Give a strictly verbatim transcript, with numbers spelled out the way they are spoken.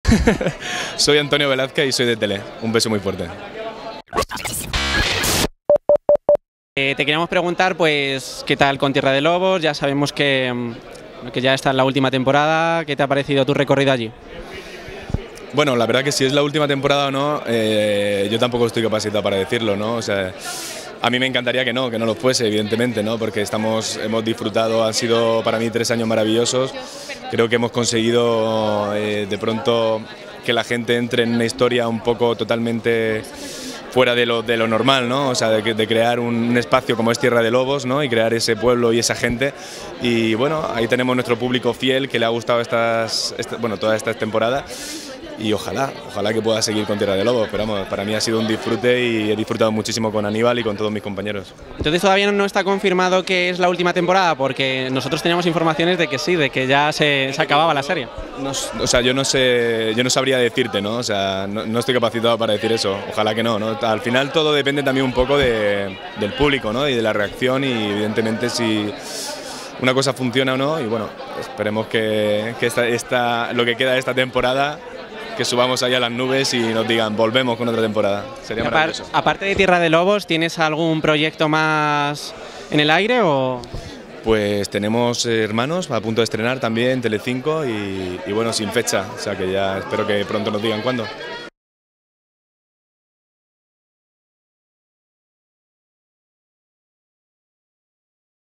Soy Antonio Velázquez y soy de Tele. Un beso muy fuerte. Eh, te queríamos preguntar, pues, ¿qué tal con Tierra de Lobos? Ya sabemos que, mm, que ya está en la última temporada. ¿Qué te ha parecido tu recorrido allí? Bueno, la verdad que si es la última temporada o no, eh, yo tampoco estoy capacitado para decirlo, ¿no? O sea, a mí me encantaría que no, que no lo fuese, evidentemente, ¿no? Porque estamos, hemos disfrutado, han sido para mí tres años maravillosos. Creo que hemos conseguido eh, de pronto que la gente entre en una historia un poco totalmente fuera de lo, de lo normal, ¿no? O sea, de, de crear un, un espacio como es Tierra de Lobos, ¿no? Y crear ese pueblo y esa gente. Y bueno, ahí tenemos nuestro público fiel que le ha gustado estas, esta, bueno, toda esta temporada. Y ojalá, ojalá que pueda seguir con Tierra de Lobos, pero vamos, para mí ha sido un disfrute y he disfrutado muchísimo con Aníbal y con todos mis compañeros. Entonces todavía no está confirmado que es la última temporada, porque nosotros teníamos informaciones de que sí, de que ya se, se acababa la serie. No, o sea, yo no sé, yo no sabría decirte, ¿no? O sea, no, no estoy capacitado para decir eso, ojalá que no, ¿no? Al final todo depende también un poco de, del público, ¿no? Y de la reacción y evidentemente si una cosa funciona o no, y bueno, esperemos que, que esta, esta, lo que queda de esta temporada, que subamos ahí a las nubes y nos digan, volvemos con otra temporada. Sería maravilloso. Aparte de Tierra de Lobos, ¿tienes algún proyecto más en el aire o...? Pues tenemos Hermanos a punto de estrenar también, Telecinco y, y bueno, sin fecha, o sea que ya espero que pronto nos digan cuándo.